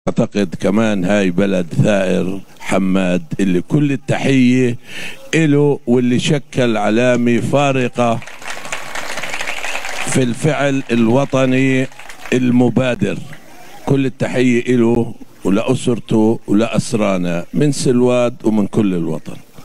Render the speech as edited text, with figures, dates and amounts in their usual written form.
أعتقد كمان هاي بلد ثائر حماد اللي كل التحية إله، واللي شكل علامة فارقة في الفعل الوطني المبادر. كل التحية إله ولأسرته ولأسرانا من سلواد ومن كل الوطن.